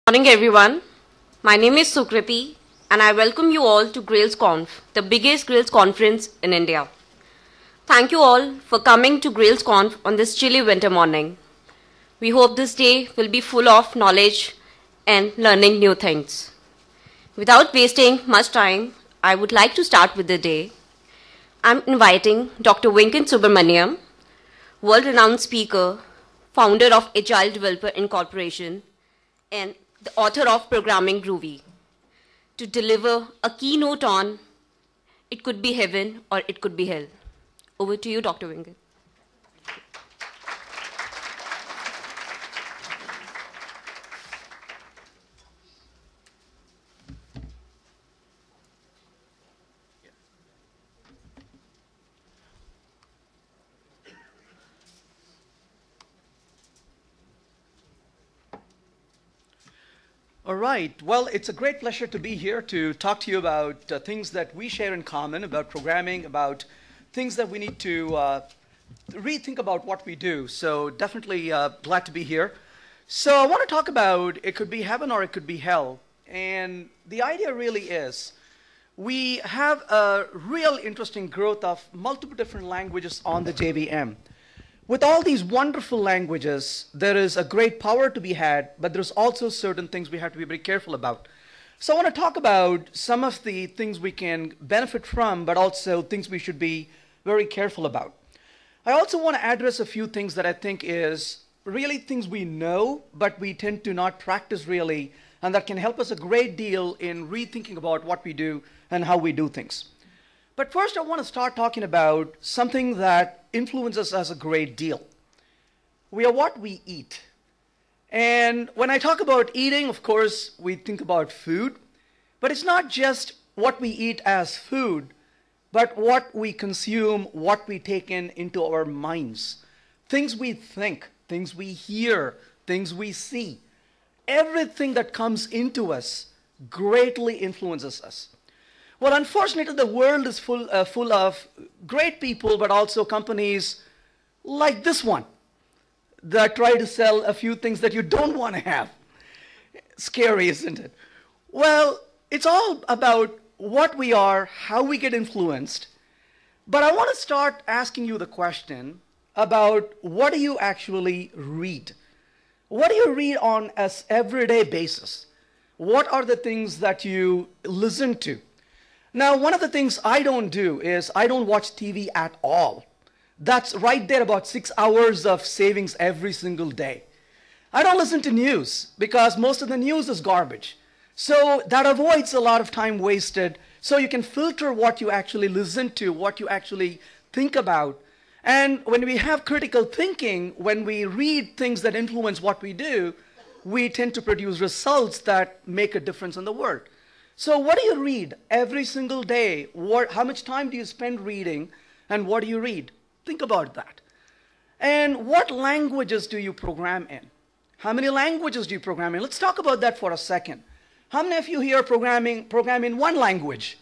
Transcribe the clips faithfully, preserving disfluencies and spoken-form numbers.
Morning everyone. My name is Sukriti and I welcome you all to Grails Conf, the biggest Grails conference in India. Thank you all for coming to Grails Conf on this chilly winter morning. We hope this day will be full of knowledge and learning new things. Without wasting much time, I would like to start with the day. I'm inviting Doctor Venkat Subramaniam, world-renowned speaker, founder of Agile Developer Incorporation, and the author of Programming Groovy, to deliver a keynote on It Could Be Heaven or It Could Be Hell. Over to you, Doctor Venkat. All right. Well, it's a great pleasure to be here to talk to you about uh, things that we share in common, about programming, about things that we need to uh, rethink about what we do. So definitely uh, glad to be here. So I want to talk about it could be heaven or it could be hell. And the idea really is we have a real interesting growth of multiple different languages on the J V M. With all these wonderful languages, there is a great power to be had, but there's also certain things we have to be very careful about. So I want to talk about some of the things we can benefit from, but also things we should be very careful about. I also want to address a few things that I think is really things we know, but we tend to not practice really, and that can help us a great deal in rethinking about what we do and how we do things. But first, I want to start talking about something that influences us a great deal. We are what we eat. And when I talk about eating, of course, we think about food. But it's not just what we eat as food, but what we consume, what we take in into our minds. Things we think, things we hear, things we see. Everything that comes into us greatly influences us. Well, unfortunately, the world is full, uh, full of great people, but also companies like this one that try to sell a few things that you don't want to have. Scary, isn't it? Well, it's all about what we are, how we get influenced. But I want to start asking you the question about what do you actually read? What do you read on an everyday basis? What are the things that you listen to? Now, one of the things I don't do is I don't watch T V at all. That's right there about six hours of savings every single day. I don't listen to news because most of the news is garbage. So that avoids a lot of time wasted. So you can filter what you actually listen to, what you actually think about. And when we have critical thinking, when we read things that influence what we do, we tend to produce results that make a difference in the world. So what do you read every single day? What, how much time do you spend reading? And what do you read? Think about that. And what languages do you program in? How many languages do you program in? Let's talk about that for a second. How many of you here programming program in one language?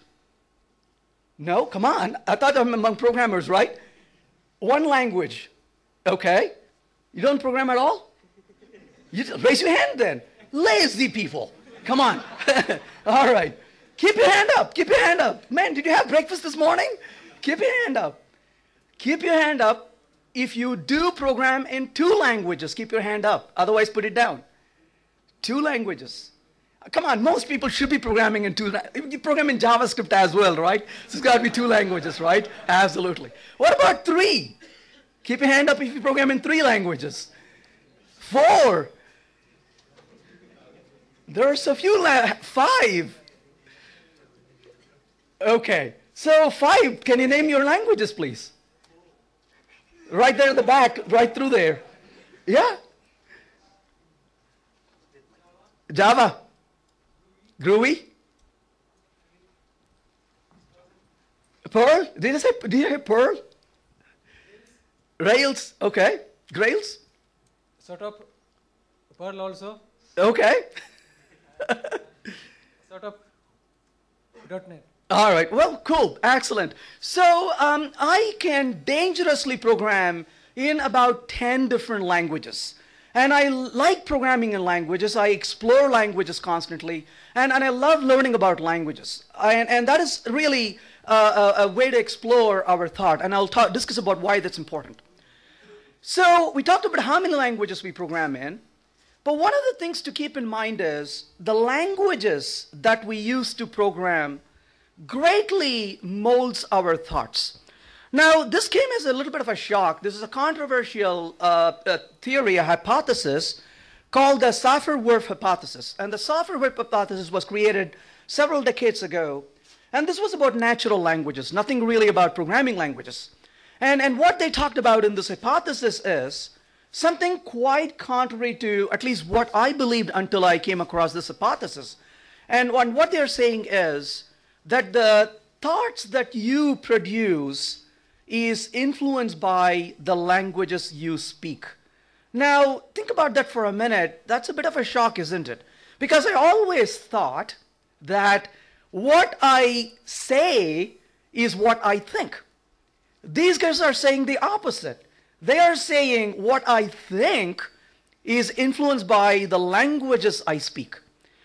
No? Come on. I thought I'm among programmers, right? One language. Okay. You don't program at all? You just raise your hand then. Lazy people. Come on. All right. Keep your hand up. Keep your hand up. Man, did you have breakfast this morning? Keep your hand up. Keep your hand up. If you do program in two languages, keep your hand up. Otherwise, put it down. Two languages. Come on, most people should be programming in two. You program in JavaScript as well, right? So it's got to be two languages, right? Absolutely. What about three? Keep your hand up if you program in three languages. Four. There's a few, la five. Okay, so five, can you name your languages, please? Right there in the back, right through there. Yeah? Java. Groovy. Perl? Did I say, did you say Perl? Rails, okay. Grails? Sort of Perl also. Okay. Sort of .NET. All right, well, cool, excellent. So um, I can dangerously program in about ten different languages. And I like programming in languages. I explore languages constantly. And, and I love learning about languages. And, and that is really uh, a, a way to explore our thought. And I'll talk, discuss about why that's important. So we talked about how many languages we program in. But one of the things to keep in mind is the languages that we use to program greatly molds our thoughts. Now, this came as a little bit of a shock. This is a controversial uh, uh, theory, a hypothesis, called the Sapir-Whorf hypothesis. And the Sapir-Whorf hypothesis was created several decades ago. And this was about natural languages, nothing really about programming languages. And, and what they talked about in this hypothesis is something quite contrary to at least what I believed until I came across this hypothesis. And what they're saying is that the thoughts that you produce is influenced by the languages you speak. Now, think about that for a minute. That's a bit of a shock, isn't it? Because I always thought that what I say is what I think. These guys are saying the opposite. They are saying what I think is influenced by the languages I speak.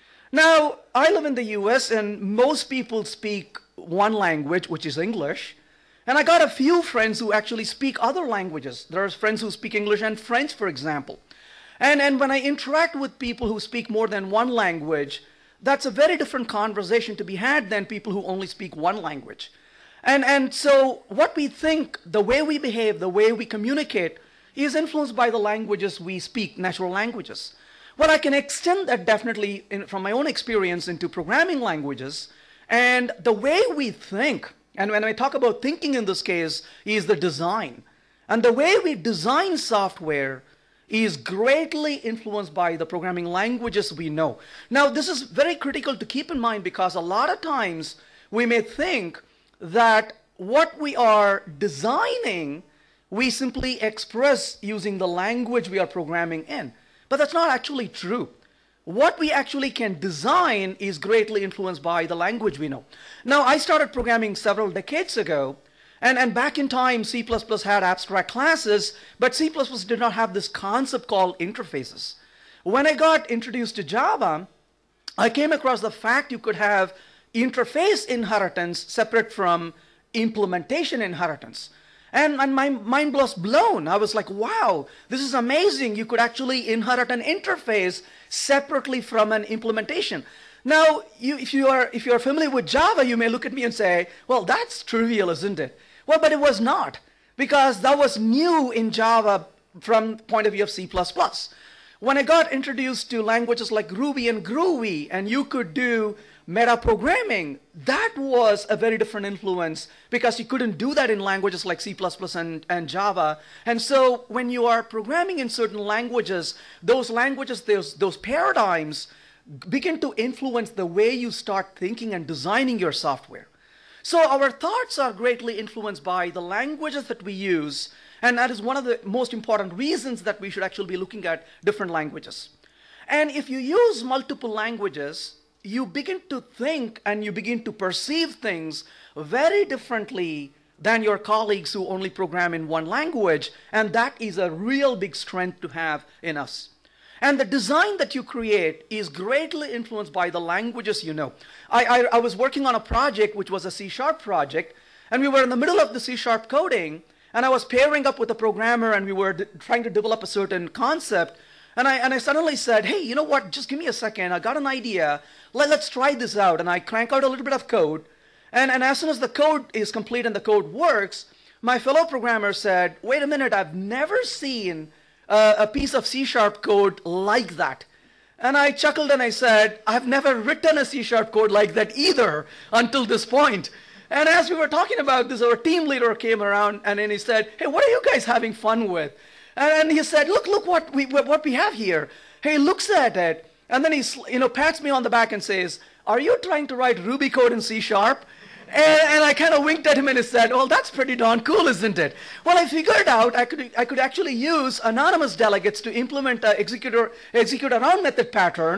Now, I live in the U S and most people speak one language, which is English. And I got a few friends who actually speak other languages. There are friends who speak English and French, for example. And, and when I interact with people who speak more than one language, that's a very different conversation to be had than people who only speak one language. And, and so what we think, the way we behave, the way we communicate, is influenced by the languages we speak, natural languages. Well, I can extend that definitely in, from my own experience into programming languages. And the way we think, and when I talk about thinking in this case, is the design. And the way we design software is greatly influenced by the programming languages we know. Now, this is very critical to keep in mind because a lot of times we may think that what we are designing, we simply express using the language we are programming in. But that's not actually true. What we actually can design is greatly influenced by the language we know. Now, I started programming several decades ago, and, and back in time, C plus plus had abstract classes, but C plus plus did not have this concept called interfaces. When I got introduced to Java, I came across the fact you could have interface inheritance separate from implementation inheritance. And, and my mind was blown. I was like, wow, this is amazing. You could actually inherit an interface separately from an implementation. Now, you, if, you are, if you are familiar with Java, you may look at me and say, well, that's trivial, isn't it? Well, but it was not, because that was new in Java from the point of view of C plus plus. When I got introduced to languages like Ruby and Groovy, and you could do meta-programming, that was a very different influence because you couldn't do that in languages like C plus plus and, and Java. And so when you are programming in certain languages, those languages, those, those paradigms begin to influence the way you start thinking and designing your software. So our thoughts are greatly influenced by the languages that we use, and that is one of the most important reasons that we should actually be looking at different languages. And if you use multiple languages, you begin to think and you begin to perceive things very differently than your colleagues who only program in one language, and that is a real big strength to have in us. And the design that you create is greatly influenced by the languages you know. I, I, I was working on a project which was a C sharp project, and we were in the middle of the C sharp coding, and I was pairing up with a programmer and we were trying to develop a certain concept. And I, and I suddenly said, hey, you know what, just give me a second, I got an idea, Let, let's try this out. And I crank out a little bit of code, and, and as soon as the code is complete and the code works, my fellow programmer said, wait a minute, I've never seen uh, a piece of C sharp code like that. And I chuckled and I said, I've never written a C sharp code like that either until this point. And as we were talking about this, our team leader came around and then he said, hey, what are you guys having fun with? And he said, look, look what we, what we have here. He looks at it, and then he you know, pats me on the back and says, are you trying to write Ruby code in C sharp? And, and I kind of winked at him and he said, well, that's pretty darn cool, isn't it? Well, I figured out I could, I could actually use anonymous delegates to implement an executor, execute a run method pattern.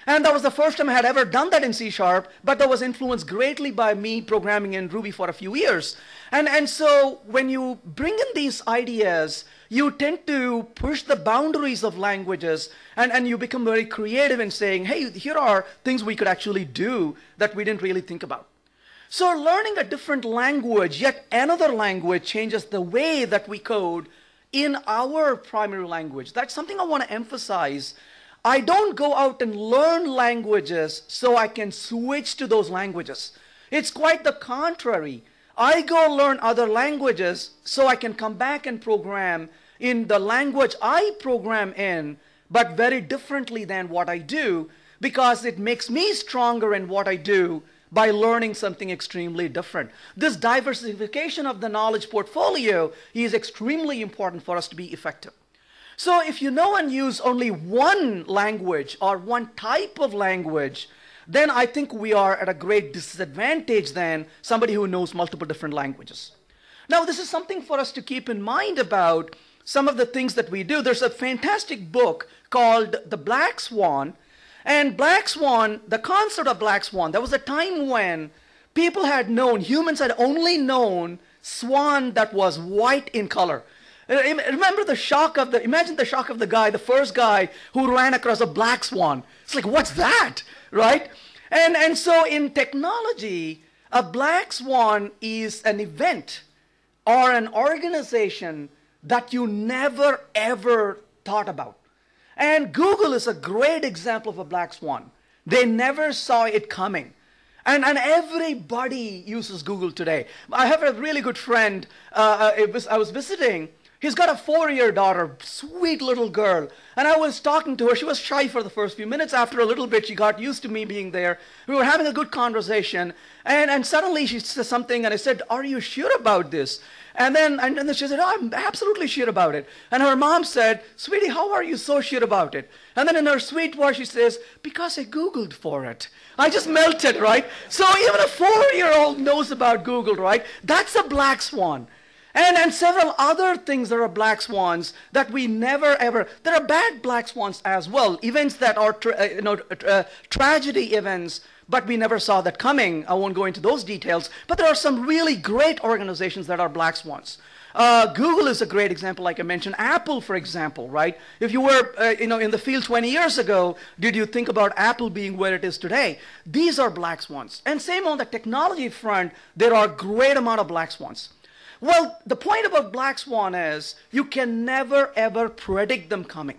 And that was the first time I had ever done that in C Sharp, but that was influenced greatly by me programming in Ruby for a few years. And, and so when you bring in these ideas, you tend to push the boundaries of languages, and, and you become very creative in saying, hey, here are things we could actually do that we didn't really think about. So learning a different language, yet another language, changes the way that we code in our primary language. That's something I want to emphasize. I don't go out and learn languages so I can switch to those languages. It's quite the contrary. I go learn other languages so I can come back and program in the language I program in, but very differently than what I do, because it makes me stronger in what I do by learning something extremely different. This diversification of the knowledge portfolio is extremely important for us to be effective. So if you know and use only one language or one type of language, then I think we are at a great disadvantage than somebody who knows multiple different languages. Now, this is something for us to keep in mind about some of the things that we do. There's a fantastic book called The Black Swan. And Black Swan, the concept of Black Swan, there was a time when people had known, humans had only known swan that was white in color. Remember the shock of the, imagine the shock of the guy, the first guy who ran across a black swan. It's like, what's that, right? And, and so in technology, a black swan is an event or an organization that you never ever thought about. And Google is a great example of a black swan. They never saw it coming. And, and everybody uses Google today. I have a really good friend, uh, it was, I was visiting. He's got a four-year daughter, sweet little girl. And I was talking to her. She was shy for the first few minutes. After a little bit, she got used to me being there. We were having a good conversation. And, and suddenly she said something, and I said, are you sure about this? And then, and then she said, oh, I'm absolutely sure about it. And her mom said, sweetie, how are you so sure about it? And then in her sweet voice, she says, because I Googled for it. I just melted, right? So even a four-year-old knows about Google, right? That's a black swan. And, and several other things that are black swans that we never ever, there are bad black swans as well, events that are tra uh, you know, uh, tragedy events, but we never saw that coming. I won't go into those details, but there are some really great organizations that are black swans. Uh, Google is a great example, like I mentioned. Apple, for example, right? If you were uh, you know, in the field twenty years ago, did you think about Apple being where it is today? These are black swans. And same on the technology front, there are a great amount of black swans. Well, the point about black swan is you can never ever predict them coming.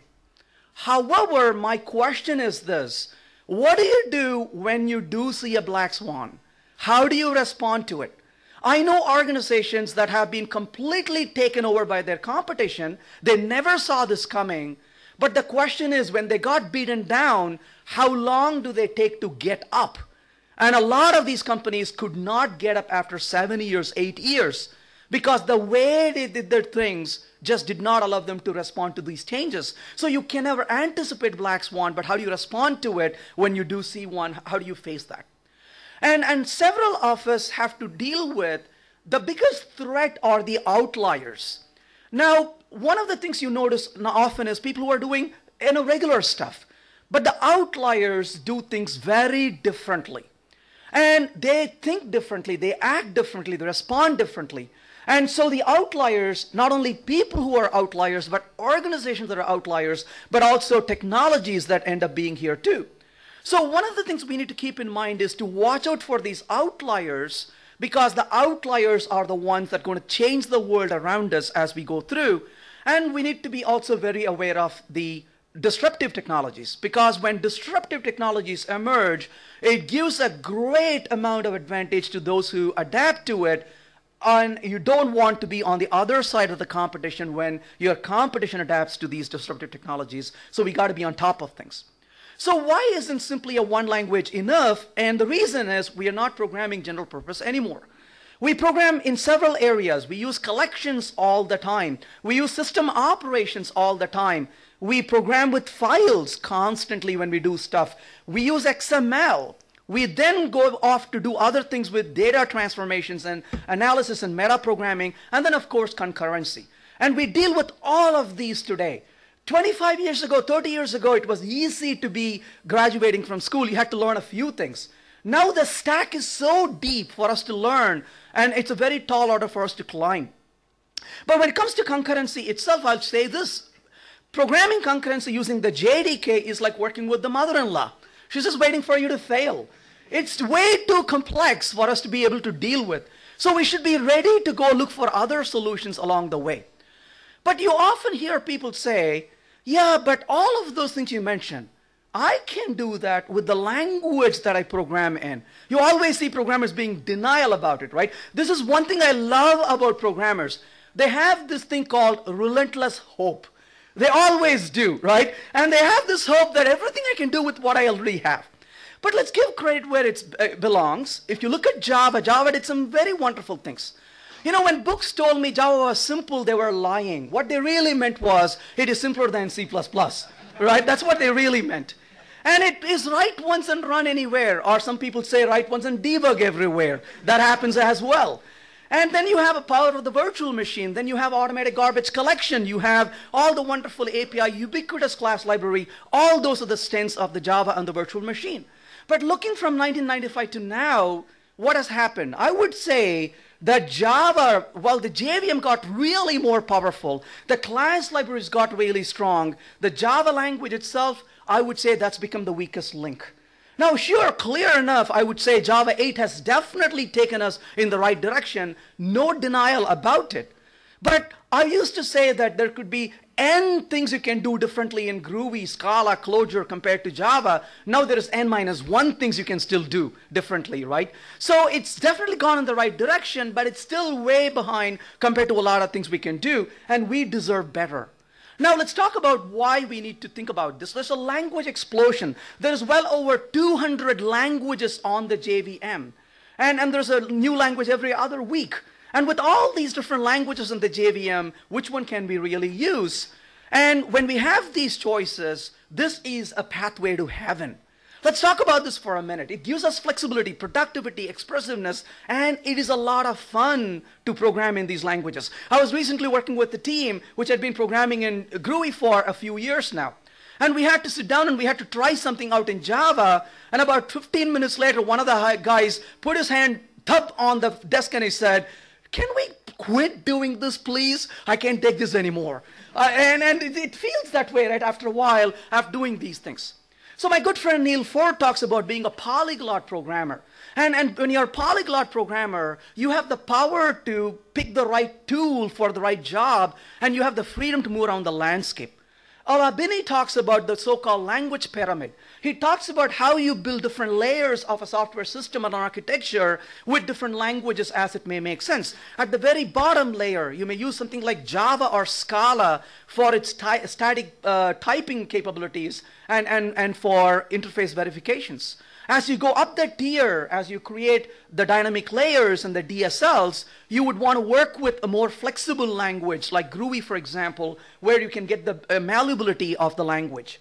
However, my question is this: what do you do when you do see a black swan? How do you respond to it? I know organizations that have been completely taken over by their competition. They never saw this coming. But the question is, when they got beaten down, how long do they take to get up? And a lot of these companies could not get up after seven years, eight years. Because the way they did their things just did not allow them to respond to these changes. So you can never anticipate black swan, but how do you respond to it when you do see one? How do you face that? And, and several of us have to deal with the biggest threat are the outliers. Now, one of the things you notice often is people who are doing you know, regular stuff, but the outliers do things very differently. And they think differently, they act differently, they respond differently. And so the outliers, not only people who are outliers, but organizations that are outliers, but also technologies that end up being here too. So one of the things we need to keep in mind is to watch out for these outliers, because the outliers are the ones that are going to change the world around us as we go through. And we need to be also very aware of the disruptive technologies, because when disruptive technologies emerge, it gives a great amount of advantage to those who adapt to it. And you don't want to be on the other side of the competition when your competition adapts to these disruptive technologies. So we got to be on top of things. So why isn't simply a one language enough? And the reason is we are not programming general purpose anymore. We program in several areas. We use collections all the time. We use system operations all the time. We program with files constantly when we do stuff. We use X M L. We then go off to do other things with data transformations and analysis and meta programming, and then of course concurrency. And we deal with all of these today. twenty-five years ago, thirty years ago, it was easy to be graduating from school. You had to learn a few things. Now the stack is so deep for us to learn, and it's a very tall order for us to climb. But when it comes to concurrency itself, I'll say this. Programming concurrency using the J D K is like working with the mother-in-law. She's just waiting for you to fail. It's way too complex for us to be able to deal with. So we should be ready to go look for other solutions along the way. But you often hear people say, yeah, but all of those things you mentioned, I can do that with the language that I program in. You always see programmers being denial about it, right? This is one thing I love about programmers. They have this thing called relentless hope. They always do, right? And they have this hope that everything I can do with what I already have. But let's give credit where it uh, belongs. If you look at Java, Java did some very wonderful things. You know, when books told me Java was simple, they were lying. What they really meant was, it is simpler than C plus plus, right? That's what they really meant. And it is write once and run anywhere. Or some people say write once and debug everywhere. That happens as well. And then you have a power of the virtual machine. Then you have automatic garbage collection. You have all the wonderful A P I, ubiquitous class library. All those are the strengths of the Java and the virtual machine. But looking from nineteen ninety-five to now, what has happened? I would say that Java, while the J V M got really more powerful, the class libraries got really strong, the Java language itself, I would say that's become the weakest link. Now, sure, clear enough, I would say Java eight has definitely taken us in the right direction. No denial about it. But I used to say that there could be N things you can do differently in Groovy, Scala, Clojure compared to Java. Now there is N minus one things you can still do differently, right? So it's definitely gone in the right direction, but it's still way behind compared to a lot of things we can do, and we deserve better. Now let's talk about why we need to think about this. There's a language explosion. There's well over two hundred languages on the J V M. And, and there's a new language every other week. And with all these different languages in the J V M, which one can we really use? And when we have these choices, this is a pathway to heaven. Let's talk about this for a minute. It gives us flexibility, productivity, expressiveness, and it is a lot of fun to program in these languages. I was recently working with a team which had been programming in Groovy for a few years now. And we had to sit down and we had to try something out in Java. And about fifteen minutes later, one of the guys put his hand thump on the desk and he said, "Can we quit doing this, please? I can't take this anymore." Uh, and and it, it feels that way, right, after a while, after doing these things. So my good friend Neil Ford talks about being a polyglot programmer. And, and when you're a polyglot programmer, you have the power to pick the right tool for the right job, and you have the freedom to move around the landscape. Al-Abini talks about the so-called language pyramid. He talks about how you build different layers of a software system and architecture with different languages as it may make sense. At the very bottom layer, you may use something like Java or Scala for its static uh, typing capabilities and, and, and for interface verifications. As you go up the tier, as you create the dynamic layers and the D S Ls, you would want to work with a more flexible language like Groovy, for example, where you can get the uh, malleability of the language.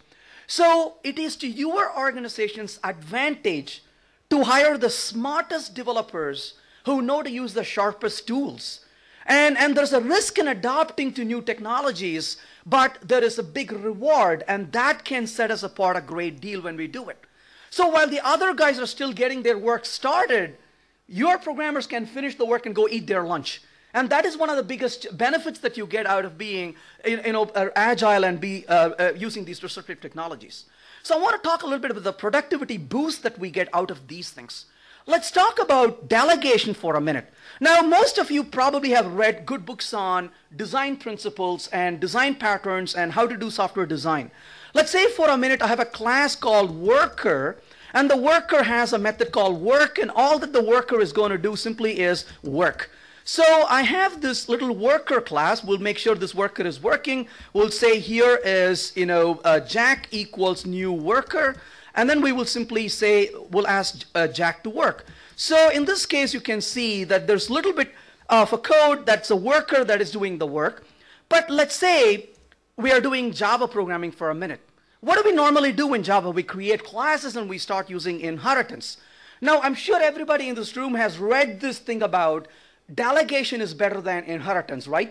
So it is to your organization's advantage to hire the smartest developers who know to use the sharpest tools. And, and there's a risk in adopting to new technologies, but there is a big reward, and that can set us apart a great deal when we do it. So while the other guys are still getting their work started, your programmers can finish the work and go eat their lunch. And that is one of the biggest benefits that you get out of being you know, agile and be, uh, uh, using these disruptive technologies. So I want to talk a little bit about the productivity boost that we get out of these things. Let's talk about delegation for a minute. Now, most of you probably have read good books on design principles and design patterns and how to do software design. Let's say for a minute I have a class called worker, and the worker has a method called work, and all that the worker is going to do simply is work. So I have this little worker class. We'll make sure this worker is working. We'll say here is, you know, uh, Jack equals new worker. And then we will simply say, we'll ask uh, Jack to work. So in this case, you can see that there's a little bit of a code that's a worker that is doing the work. But let's say we are doing Java programming for a minute. What do we normally do in Java? We create classes and we start using inheritance. Now, I'm sure everybody in this room has read this thing about delegation is better than inheritance, right?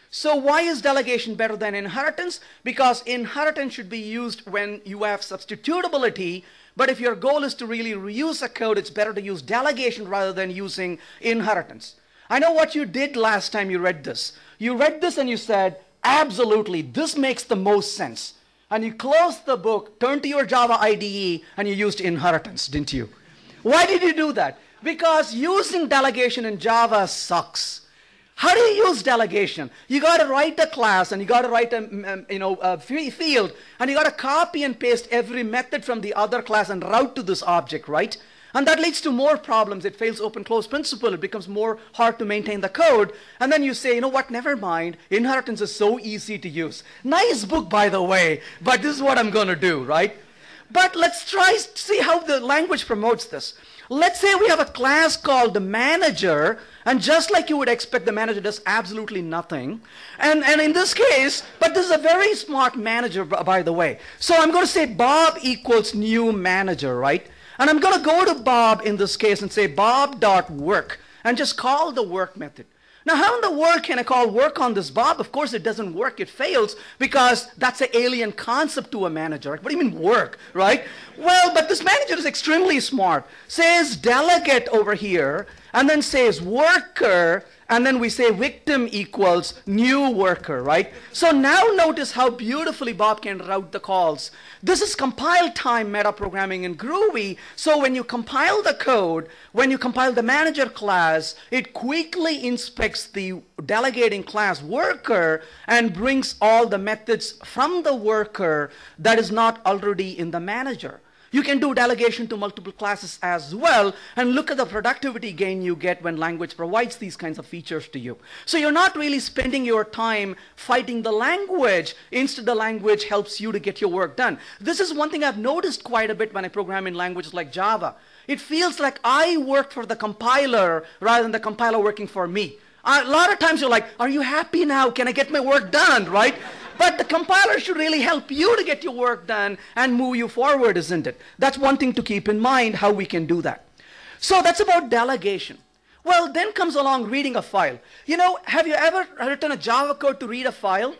So why is delegation better than inheritance? Because inheritance should be used when you have substitutability, but if your goal is to really reuse a code, it's better to use delegation rather than using inheritance. I know what you did last time you read this. You read this and you said, absolutely, this makes the most sense. And you closed the book, turned to your Java I D E, and you used inheritance, didn't you? Why did you do that? Because using delegation in Java sucks. How do you use delegation? You got to write a class, and you got to write a um, you know a field, and you got to copy and paste every method from the other class and route to this object, right? And that leads to more problems. It fails open-close principle. It becomes more hard to maintain the code. And then you say, you know what, never mind. Inheritance is so easy to use. Nice book, by the way, but this is what I'm going to do, right? But let's try see how the language promotes this. Let's say we have a class called the manager, and just like you would expect, the manager does absolutely nothing. And, and in this case, but this is a very smart manager, by the way. So I'm going to say Bob equals new manager, right? And I'm going to go to Bob in this case and say Bob.work and just call the work method. Now, how in the world can I call work on this Bob? Of course, it doesn't work. It fails because that's an alien concept to a manager. What do you mean work, right? Well, but this manager is extremely smart. Says delegate over here and then says worker, and then we say victim equals new worker, right? So now notice how beautifully Bob can route the calls. This is compile time metaprogramming in Groovy. So when you compile the code, when you compile the manager class, it quickly inspects the delegating class worker and brings all the methods from the worker that is not already in the manager. You can do delegation to multiple classes as well, and look at the productivity gain you get when language provides these kinds of features to you. So you're not really spending your time fighting the language. Instead, the language helps you to get your work done. This is one thing I've noticed quite a bit when I program in languages like Java. It feels like I work for the compiler rather than the compiler working for me. A lot of times you're like, are you happy now? Can I get my work done, right? But the compiler should really help you to get your work done and move you forward, isn't it? That's one thing to keep in mind, how we can do that. So that's about delegation. Well, then comes along reading a file. You know, have you ever written a Java code to read a file?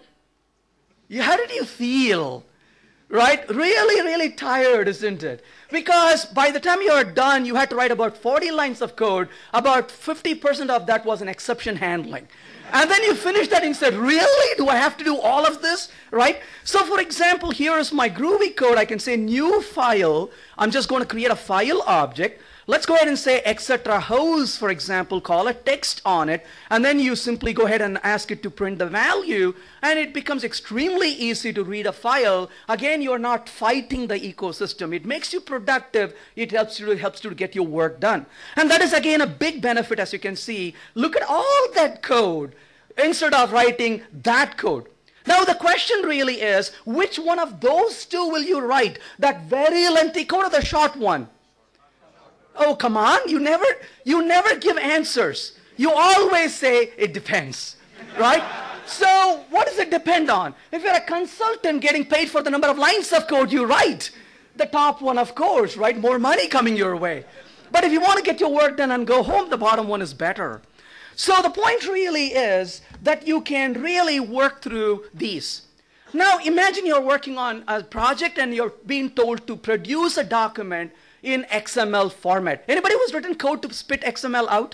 How did you feel? Right? Really, really tired, isn't it? Because by the time you are done, you had to write about forty lines of code. About fifty percent of that was an exception handling. And then you finish that and said, really? Do I have to do all of this? Right? So for example, here is my Groovy code. I can say new file. I'm just going to create a file object. Let's go ahead and say et cetera house, for example, call a text on it. And then you simply go ahead and ask it to print the value. And it becomes extremely easy to read a file. Again, you're not fighting the ecosystem. It makes you productive. It helps you, it helps you to get your work done. And that is, again, a big benefit, as you can see. Look at all that code instead of writing that code. Now, the question really is, which one of those two will you write? That very lengthy code or the short one? Oh, come on. You never, you never give answers. You always say, it depends, right? So what does it depend on? If you're a consultant getting paid for the number of lines of code you write, the top one, of course, right? More money coming your way. But if you want to get your work done and go home, the bottom one is better. So the point really is that you can really work through these. Now, imagine you're working on a project and you're being told to produce a document in X M L format. Anybody who's written code to spit X M L out?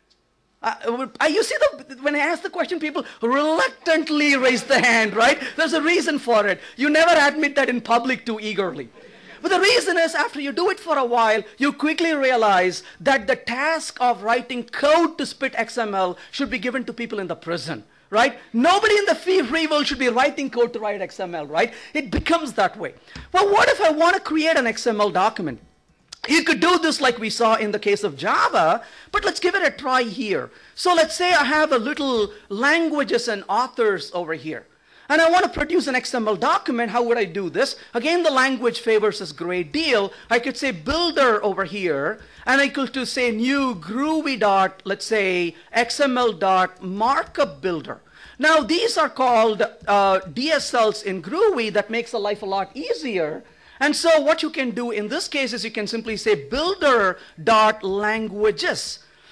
Uh, you see, the, when I ask the question, people reluctantly raise the hand, right? There's a reason for it. You never admit that in public too eagerly. But the reason is, after you do it for a while, you quickly realize that the task of writing code to spit X M L should be given to people in the prison, right? Nobody in the free world should be writing code to write X M L, right? It becomes that way. Well, what if I want to create an X M L document? You could do this like we saw in the case of Java, but let's give it a try here. So let's say I have a little languages and authors over here. And I want to produce an X M L document. How would I do this? Again, the language favors us a great deal. I could say builder over here, and I could to say new Groovy dot, let's say X M L dot markup builder. Now, these are called uh, D S Ls in Groovy. That makes the life a lot easier. And so what you can do in this case is you can simply say builder dot languages.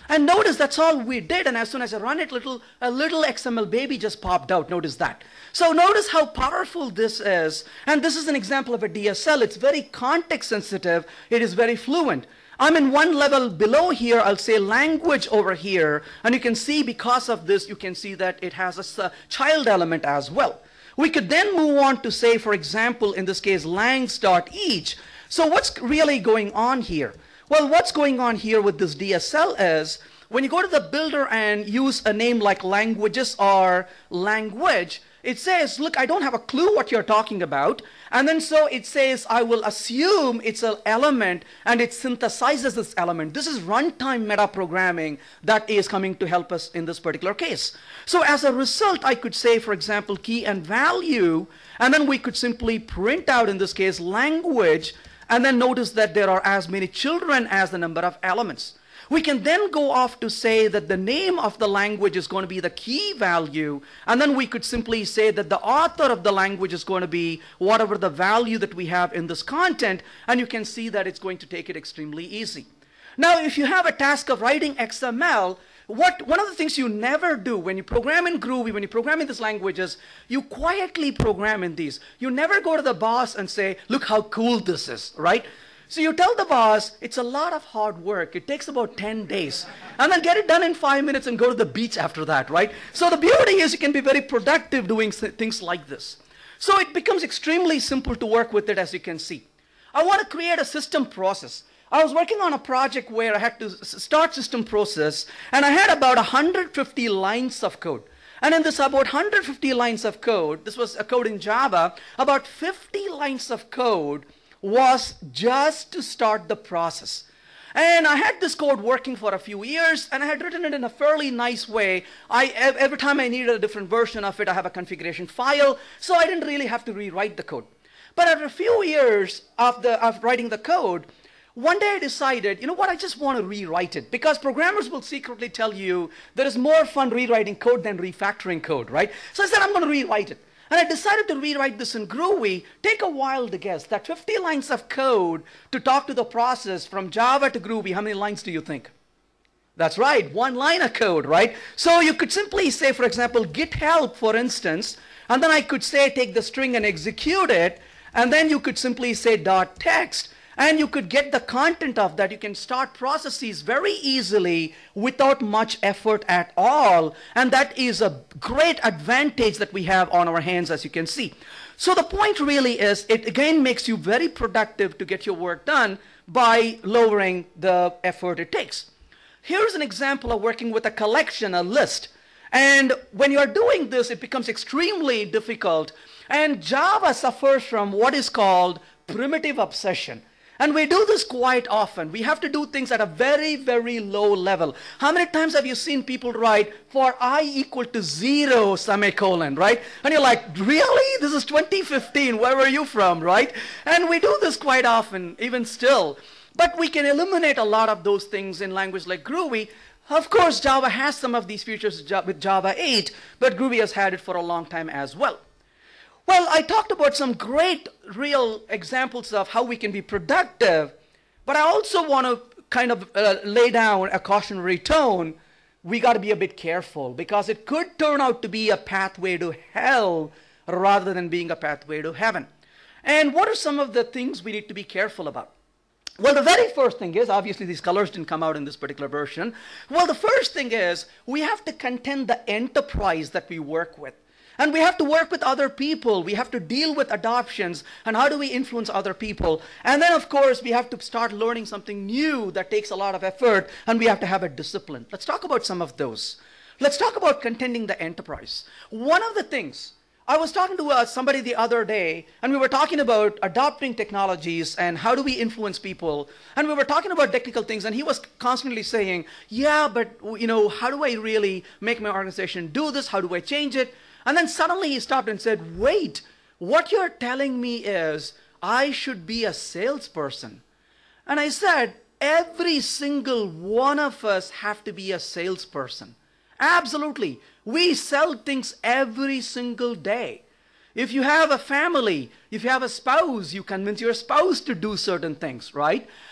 And notice that's all we did, and as soon as I run it, little, a little X M L baby just popped out. Notice that. So notice how powerful this is. And this is an example of a D S L. It's very context sensitive. It is very fluent. I'm in one level below here. I'll say language over here. And you can see because of this, you can see that it has a child element as well. We could then move on to say, for example, in this case, langs.each. So what's really going on here? Well, what's going on here with this D S L is, when you go to the builder and use a name like languages or language, it says, look, I don't have a clue what you're talking about. And then so it says, I will assume it's an element, and it synthesizes this element. This is runtime metaprogramming that is coming to help us in this particular case. So as a result, I could say, for example, key and value, and then we could simply print out, in this case, language, and then notice that there are as many children as the number of elements. We can then go off to say that the name of the language is going to be the key value, and then we could simply say that the author of the language is going to be whatever the value that we have in this content, and you can see that it's going to take it extremely easy. Now, if you have a task of writing X M L, what, one of the things you never do when you program in Groovy, when you program in these languages, you quietly program in these. You never go to the boss and say, look how cool this is, right? So you tell the boss, it's a lot of hard work. It takes about ten days. And then get it done in five minutes and go to the beach after that, right? So the beauty is you can be very productive doing things like this. So it becomes extremely simple to work with it, as you can see. I want to create a system process. I was working on a project where I had to start system process, and I had about one hundred fifty lines of code. And in this about one hundred fifty lines of code, this was a code in Java, about fifty lines of code was just to start the process. And I had this code working for a few years, and I had written it in a fairly nice way. I, every time I needed a different version of it, I have a configuration file, so I didn't really have to rewrite the code. But after a few years of, the, of writing the code, one day I decided, you know what, I just want to rewrite it, because programmers will secretly tell you there is more fun rewriting code than refactoring code, right? So I said, I'm going to rewrite it. And I decided to rewrite this in Groovy. Take a wild guess. That fifty lines of code to talk to the process from Java to Groovy, how many lines do you think? That's right, one line of code, right? So you could simply say, for example, git help, for instance, and then I could say take the string and execute it, and then you could simply say dot text, and you could get the content of that. You can start processes very easily without much effort at all. And that is a great advantage that we have on our hands, as you can see. So the point really is, it again makes you very productive to get your work done by lowering the effort it takes. Here's an example of working with a collection, a list. And when you're doing this, it becomes extremely difficult. And Java suffers from what is called primitive obsession. And we do this quite often. We have to do things at a very, very low level. How many times have you seen people write for I equal to zero semicolon, right? And you're like, really? This is twenty fifteen. Where were you from, right? And we do this quite often, even still. But we can eliminate a lot of those things in language like Groovy. Of course, Java has some of these features with Java eight, but Groovy has had it for a long time as well. Well, I talked about some great real examples of how we can be productive, but I also want to kind of uh, lay down a cautionary tone. We got to be a bit careful, because it could turn out to be a pathway to hell rather than being a pathway to heaven. And what are some of the things we need to be careful about? Well, the very first thing is, obviously these colors didn't come out in this particular version. Well, the first thing is we have to contend the enterprise that we work with. And we have to work with other people. We have to deal with adoptions and how do we influence other people. And then, of course, we have to start learning something new that takes a lot of effort, and we have to have a discipline. Let's talk about some of those. Let's talk about contending the enterprise. One of the things, I was talking to uh, somebody the other day, and we were talking about adopting technologies and how do we influence people. And we were talking about technical things, and he was constantly saying, yeah, but you know, how do I really make my organization do this? How do I change it? And then suddenly he stopped and said, wait, what you're telling me is I should be a salesperson. And I said, every single one of us have to be a salesperson. Absolutely. We sell things every single day. If you have a family, if you have a spouse, you convince your spouse to do certain things, right?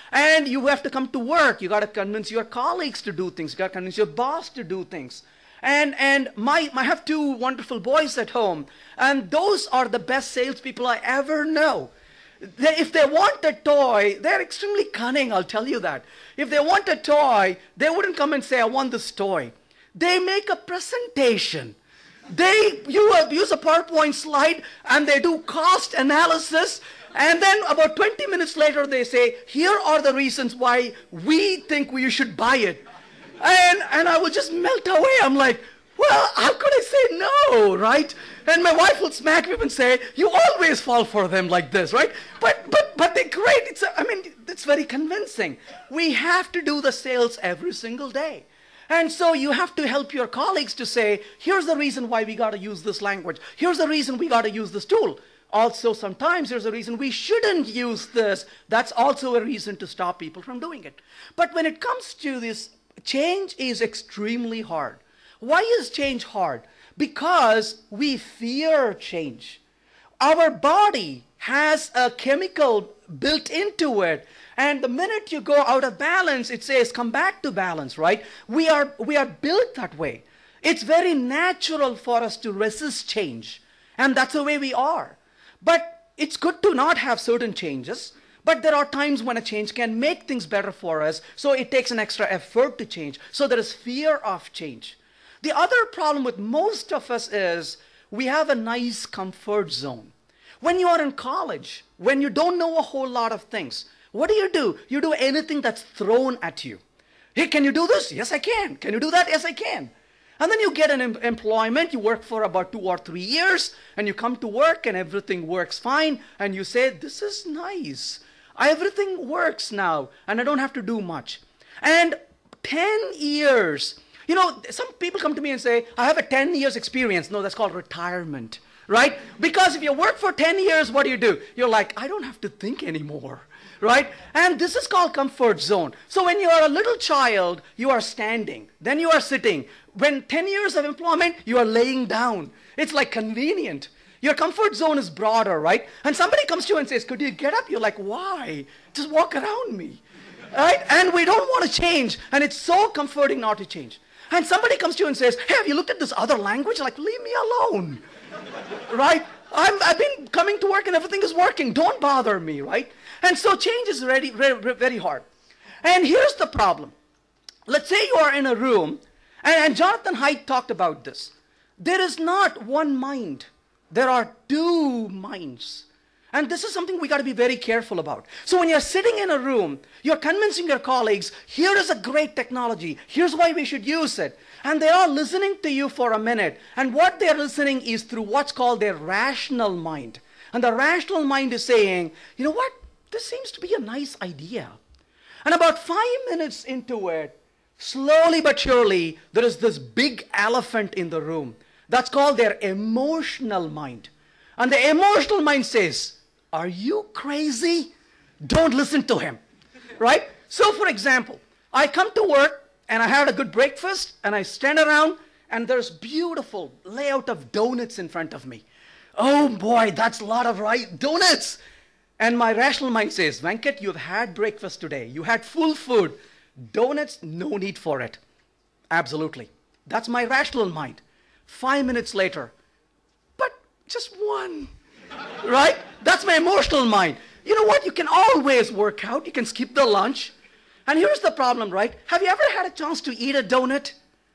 And you have to come to work. You got to convince your colleagues to do things. You got to convince your boss to do things. And, and my, I have two wonderful boys at home, and those are the best salespeople I ever know. They, if they want a toy, they're extremely cunning, I'll tell you that. If they want a toy, they wouldn't come and say, I want this toy. They make a presentation. They you use a PowerPoint slide, and they do cost analysis, and then about twenty minutes later they say, here are the reasons why we think you should buy it. And, and I would just melt away. I'm like, well, how could I say no, right? And my wife will smack me and say, you always fall for them like this, right? But, but, but they're great. It's, I mean, it's very convincing. We have to do the sales every single day. And so you have to help your colleagues to say, here's the reason why we got to use this language. Here's the reason we got to use this tool. Also, sometimes there's a reason we shouldn't use this. That's also a reason to stop people from doing it. But when it comes to this, change is extremely hard. Why is change hard? Because we fear change. Our body has a chemical built into it, and the minute you go out of balance, it says come back to balance, right? We are, we are built that way. It's very natural for us to resist change, and that's the way we are. But it's good to not have certain changes. But there are times when a change can make things better for us, so it takes an extra effort to change. So there is fear of change. The other problem with most of us is we have a nice comfort zone. When you are in college, when you don't know a whole lot of things, what do you do? You do anything that's thrown at you. Hey, can you do this? Yes, I can. Can you do that? Yes, I can. And then you get an em employment, you work for about two or three years, and you come to work and everything works fine, and you say, this is nice. Everything works now, and I don't have to do much. And ten years, you know, some people come to me and say, I have a ten years experience. No, that's called retirement, right? Because if you work for ten years, what do you do? You're like, I don't have to think anymore, right? And this is called comfort zone. So when you are a little child, you are standing, then you are sitting. When ten years of employment, you are laying down. It's like convenient. Your comfort zone is broader, right? And somebody comes to you and says, could you get up? You're like, why? Just walk around me, right? And we don't want to change. And it's so comforting not to change. And somebody comes to you and says, hey, have you looked at this other language? You're like, leave me alone, right? I'm, I've been coming to work and everything is working. Don't bother me, right? And so change is very, very, very hard. And here's the problem. Let's say you are in a room, and, and Jonathan Haidt talked about this. There is not one mind. There are two minds. And this is something we got to be very careful about. So when you're sitting in a room, you're convincing your colleagues, here is a great technology. Here's why we should use it. And they are listening to you for a minute. And what they're listening is through what's called their rational mind. And the rational mind is saying, you know what? This seems to be a nice idea. And about five minutes into it, slowly but surely, there is this big elephant in the room. That's called their emotional mind. And the emotional mind says, are you crazy? Don't listen to him, right? So for example, I come to work and I had a good breakfast and I stand around and there's beautiful layout of donuts in front of me. Oh boy, that's a lot of right donuts. And my rational mind says, Venkat, you've had breakfast today. You had full food. Donuts, no need for it. Absolutely. That's my rational mind. Five minutes later, but just one, right? That's my emotional mind. You know what? You can always work out. You can skip the lunch. And here's the problem, right? Have you ever had a chance to eat a donut?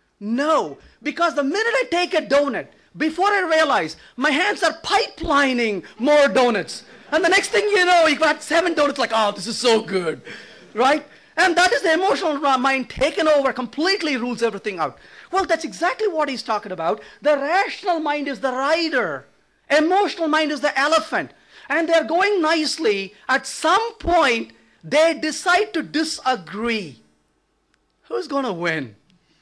No, because the minute I take a donut, before I realize, my hands are pipelining more donuts. And the next thing you know, you've got seven donuts like, oh, this is so good, right? And that is the emotional mind taken over, completely rules everything out. Well, that's exactly what he's talking about. The rational mind is the rider. Emotional mind is the elephant. And they're going nicely. At some point, they decide to disagree. Who's going to win?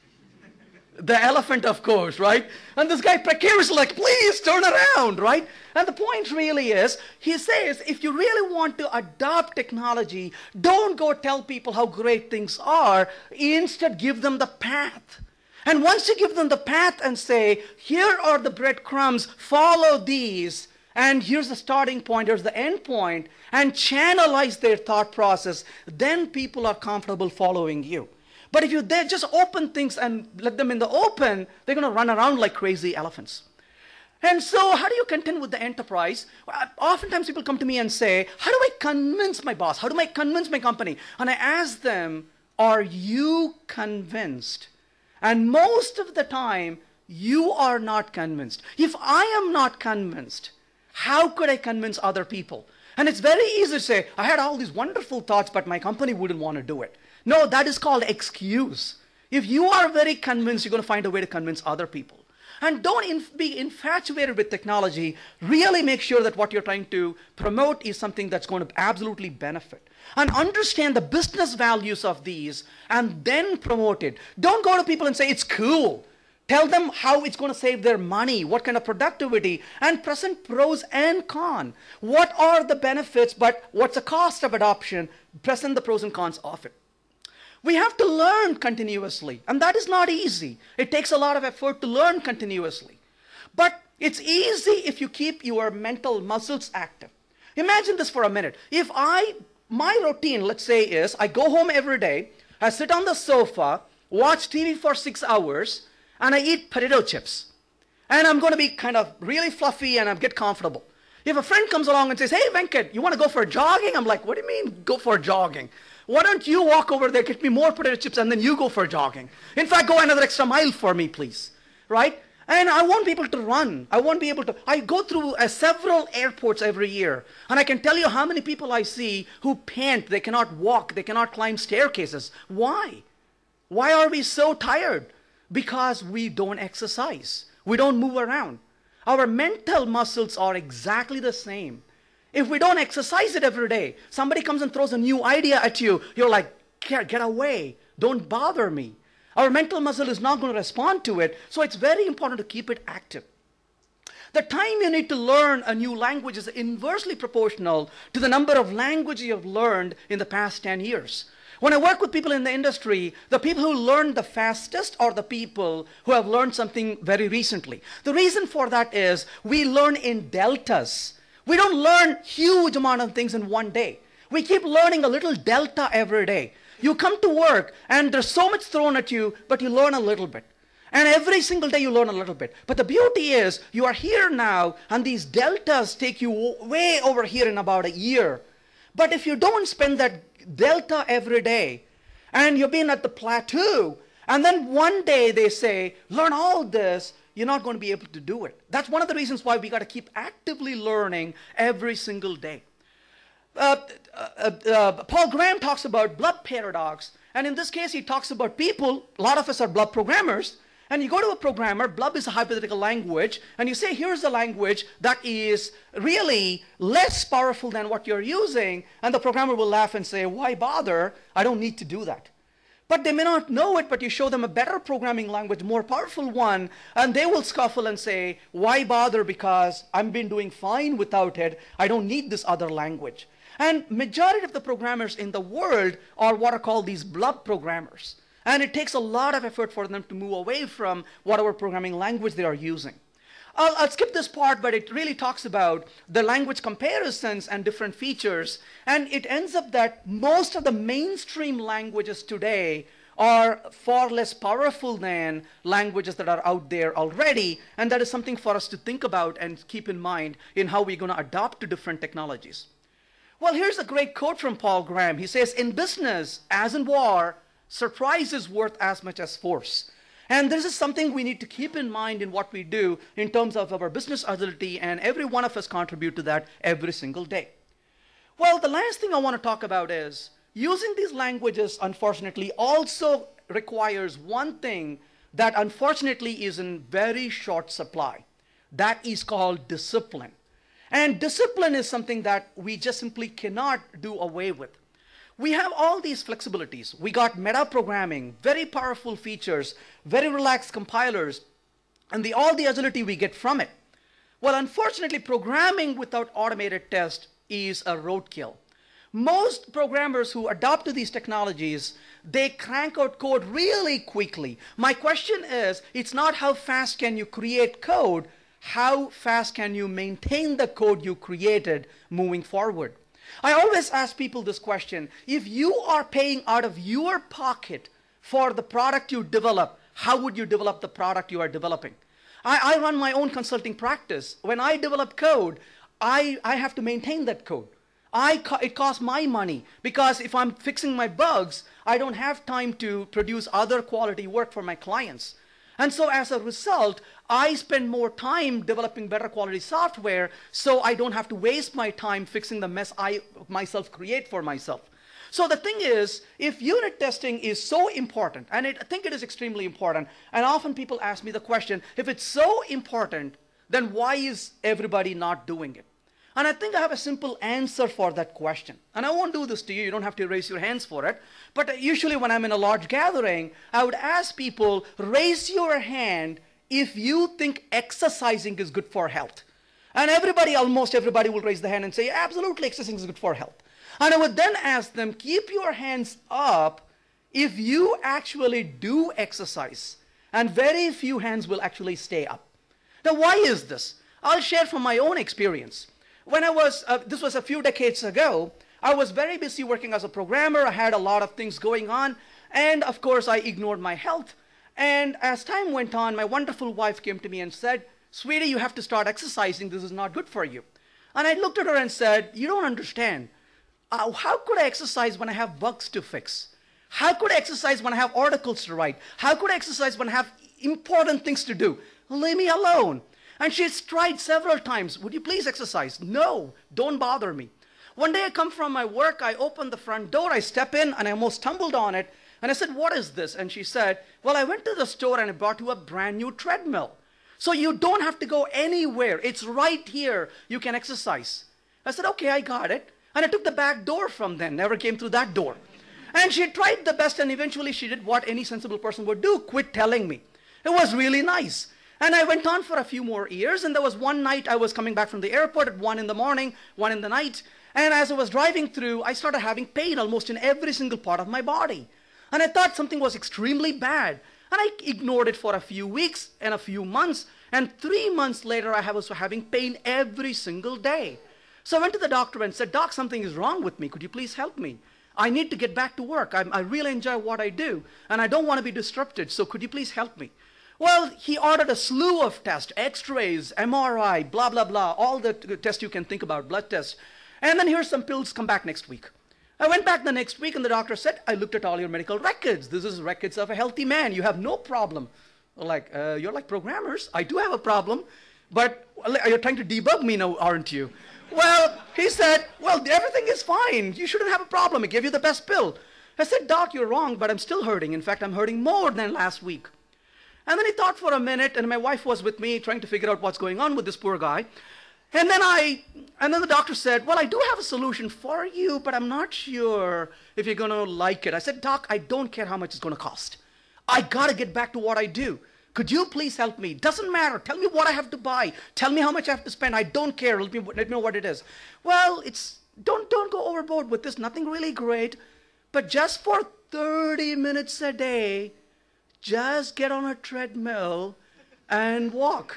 The elephant, of course, right? And this guy precariously like, please turn around, right? And the point really is, he says, if you really want to adopt technology, don't go tell people how great things are. Instead, give them the path. And once you give them the path and say, here are the breadcrumbs, follow these, and here's the starting point, here's the end point, and channelize their thought process, then people are comfortable following you. But if you they just open things and let them in the open, they're going to run around like crazy elephants. And so how do you contend with the enterprise? Oftentimes people come to me and say, how do I convince my boss? How do I convince my company? And I ask them, are you convinced? And most of the time, you are not convinced. If I am not convinced, how could I convince other people? And it's very easy to say, I had all these wonderful thoughts, but my company wouldn't want to do it. No, that is called excuse. If you are very convinced, you're going to find a way to convince other people. And don't inf- be infatuated with technology. Really make sure that what you're trying to promote is something that's going to absolutely benefit. And understand the business values of these and then promote it. Don't go to people and say, it's cool. Tell them how it's going to save their money, what kind of productivity, and present pros and cons. What are the benefits, but what's the cost of adoption? Present the pros and cons of it. We have to learn continuously, and that is not easy. It takes a lot of effort to learn continuously. But it's easy if you keep your mental muscles active. Imagine this for a minute. If I, my routine, let's say, is I go home every day, I sit on the sofa, watch T V for six hours, and I eat potato chips. And I'm going to be kind of really fluffy and I get comfortable. If a friend comes along and says, hey, Venkat, you want to go for jogging? I'm like, what do you mean go for jogging? Why don't you walk over there, get me more potato chips, and then you go for jogging? In fact, go another extra mile for me, please. Right? And I want people to run. I want to be able to. I go through uh, several airports every year. And I can tell you how many people I see who pant. They cannot walk. They cannot climb staircases. Why? Why are we so tired? Because we don't exercise. We don't move around. Our mental muscles are exactly the same. If we don't exercise it every day, somebody comes and throws a new idea at you, you're like, get, get away. Don't bother me. Our mental muscle is not going to respond to it, so it's very important to keep it active. The time you need to learn a new language is inversely proportional to the number of languages you have learned in the past ten years. When I work with people in the industry, the people who learn the fastest are the people who have learned something very recently. The reason for that is we learn in deltas. We don't learn huge amount of things in one day. We keep learning a little delta every day. You come to work and there's so much thrown at you, but you learn a little bit. And every single day you learn a little bit. But the beauty is you are here now and these deltas take you way over here in about a year. But if you don't spend that delta every day and you've been at the plateau and then one day they say, learn all this, you're not going to be able to do it. That's one of the reasons why we got to keep actively learning every single day. Uh, uh, uh, Paul Graham talks about blub paradox, and in this case he talks about people, a lot of us are blub programmers, and you go to a programmer, blub is a hypothetical language, and you say here's a language that is really less powerful than what you're using, and the programmer will laugh and say, why bother? I don't need to do that. But they may not know it, but you show them a better programming language, more powerful one, and they will scoffle and say, why bother? Because I've been doing fine without it. I don't need this other language. And majority of the programmers in the world are what are called these blub programmers. And it takes a lot of effort for them to move away from whatever programming language they are using. I'll, I'll skip this part, but it really talks about the language comparisons and different features. And it ends up that most of the mainstream languages today are far less powerful than languages that are out there already. And that is something for us to think about and keep in mind in how we're going to adapt to different technologies. Well, here's a great quote from Paul Graham. He says, in business, as in war, surprise is worth as much as force. And this is something we need to keep in mind in what we do in terms of our business agility, and every one of us contribute to that every single day. Well, the last thing I want to talk about is using these languages, unfortunately, also requires one thing that unfortunately is in very short supply. That is called discipline. And discipline is something that we just simply cannot do away with. We have all these flexibilities. We got meta-programming, very powerful features, very relaxed compilers, and the, all the agility we get from it. Well, unfortunately, programming without automated test is a roadkill. Most programmers who adopt to these technologies, they crank out code really quickly. My question is, it's not how fast can you create code, how fast can you maintain the code you created moving forward? I always ask people this question. If you are paying out of your pocket for the product you develop, how would you develop the product you are developing? I, I run my own consulting practice. When I develop code, I, I have to maintain that code. I, it costs my money because if I'm fixing my bugs, I don't have time to produce other quality work for my clients. And so as a result, I spend more time developing better quality software so I don't have to waste my time fixing the mess I myself create for myself. So the thing is, if unit testing is so important, and it, I think it is extremely important, and often people ask me the question, if it's so important, then why is everybody not doing it? And I think I have a simple answer for that question. And I won't do this to you. You don't have to raise your hands for it. But usually when I'm in a large gathering, I would ask people, raise your hand if you think exercising is good for health. And everybody, almost everybody will raise the hand and say, absolutely, exercising is good for health. And I would then ask them, keep your hands up if you actually do exercise. And very few hands will actually stay up. Now, why is this? I'll share from my own experience. When I was, uh, this was a few decades ago, I was very busy working as a programmer. I had a lot of things going on. And of course, I ignored my health. And as time went on, my wonderful wife came to me and said, sweetie, you have to start exercising. This is not good for you. And I looked at her and said, you don't understand. Uh, how could I exercise when I have bugs to fix? How could I exercise when I have articles to write? How could I exercise when I have important things to do? Leave me alone. And she's tried several times. Would you please exercise? No, don't bother me. One day I come from my work, I open the front door, I step in, and I almost stumbled on it. And I said, what is this? And she said, well, I went to the store and I bought you a brand new treadmill. So you don't have to go anywhere. It's right here. You can exercise. I said, okay, I got it. And I took the back door from then, never came through that door. And she tried the best, and eventually she did what any sensible person would do, quit telling me. It was really nice. And I went on for a few more years, and there was one night I was coming back from the airport at one in the morning, one in the night, and as I was driving through, I started having pain almost in every single part of my body. And I thought something was extremely bad, and I ignored it for a few weeks and a few months, and three months later I was having pain every single day. So I went to the doctor and said, Doc, something is wrong with me. Could you please help me? I need to get back to work. I, I really enjoy what I do, and I don't want to be disrupted, so could you please help me? Well, he ordered a slew of tests, x-rays, M R I, blah, blah, blah, all the tests you can think about, blood tests. And then here's some pills, come back next week. I went back the next week and the doctor said, I looked at all your medical records. This is records of a healthy man. You have no problem. Like, uh, you're like programmers. I do have a problem, but you're trying to debug me now, aren't you? Well, he said, well, everything is fine. You shouldn't have a problem. I gave you the best pill. I said, Doc, you're wrong, but I'm still hurting. In fact, I'm hurting more than last week. And then he thought for a minute, and my wife was with me trying to figure out what's going on with this poor guy. And then I, and then the doctor said, well, I do have a solution for you, but I'm not sure if you're going to like it. I said, Doc, I don't care how much it's going to cost. I got to get back to what I do. Could you please help me? Doesn't matter. Tell me what I have to buy. Tell me how much I have to spend. I don't care. Let me, let me know what it is. Well, it's, don't, don't go overboard with this. Nothing really great. But just for thirty minutes a day, just get on a treadmill and walk.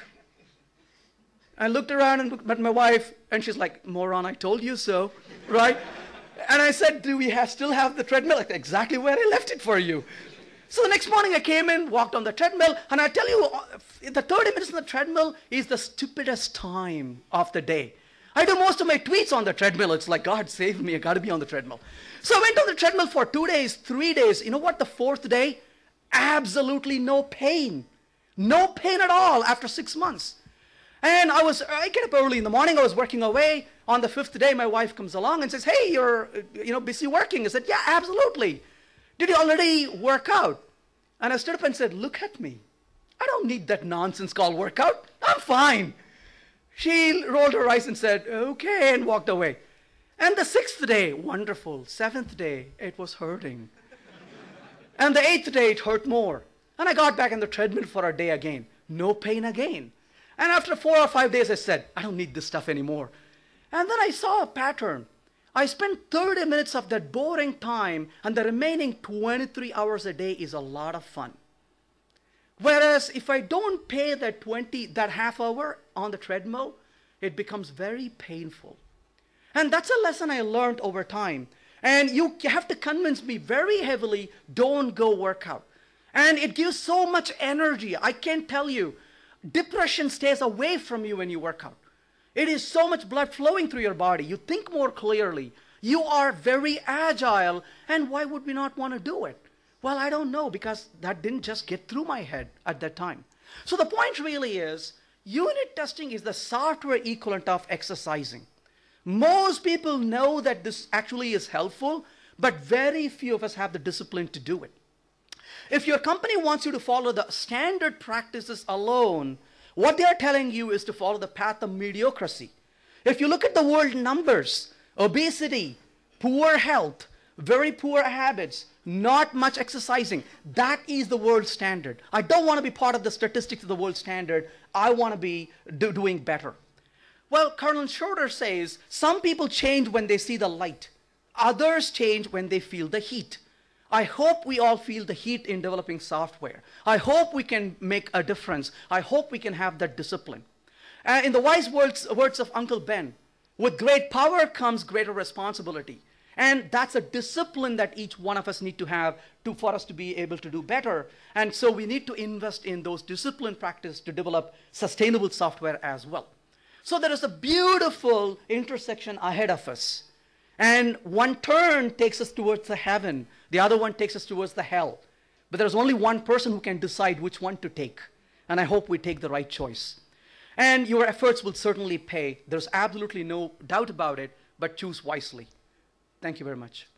I looked around and looked at my wife, and she's like, moron, I told you so, right? And I said, do we have, still have the treadmill? Like, exactly where I left it for you. So the next morning I came in, walked on the treadmill, and I tell you, the thirty minutes on the treadmill is the stupidest time of the day. I do most of my tweets on the treadmill. It's like, God save me, I gotta be on the treadmill. So I went on the treadmill for two days, three days. You know what, the fourth day? Absolutely no pain. No pain at all after six months. And I was, I get up early in the morning, I was working away. On the fifth day, my wife comes along and says, hey, you're, you know, busy working. I said, yeah, absolutely. Did you already work out? And I stood up and said, look at me. I don't need that nonsense called workout. I'm fine. She rolled her eyes and said, okay, and walked away. And the sixth day, wonderful. Seventh day, it was hurting. And the eighth day, it hurt more. And I got back on the treadmill for a day again. No pain again. And after four or five days, I said, I don't need this stuff anymore. And then I saw a pattern. I spent thirty minutes of that boring time, and the remaining twenty-three hours a day is a lot of fun. Whereas if I don't pay that twenty, that half hour, on the treadmill, it becomes very painful. And that's a lesson I learned over time. And you have to convince me very heavily, don't go work out. And it gives so much energy. I can't tell you. Depression stays away from you when you work out. It is so much blood flowing through your body. You think more clearly. You are very agile. And why would we not want to do it? Well, I don't know, because that didn't just get through my head at that time. So the point really is, unit testing is the software equivalent of exercising. Most people know that this actually is helpful, but very few of us have the discipline to do it. If your company wants you to follow the standard practices alone, what they're telling you is to follow the path of mediocrity. If you look at the world numbers, obesity, poor health, very poor habits, not much exercising, that is the world standard. I don't want to be part of the statistics of the world standard. I want to be do doing better. Well, Colonel Schroeder says, some people change when they see the light. Others change when they feel the heat. I hope we all feel the heat in developing software. I hope we can make a difference. I hope we can have that discipline. Uh, in the wise words, words of Uncle Ben, with great power comes greater responsibility. And that's a discipline that each one of us need to have to, for us to be able to do better. And so we need to invest in those discipline practices to develop sustainable software as well. So there is a beautiful intersection ahead of us. And one turn takes us towards the heaven. The other one takes us towards the hell. But there's only one person who can decide which one to take. And I hope we take the right choice. And your efforts will certainly pay. There's absolutely no doubt about it, but choose wisely. Thank you very much.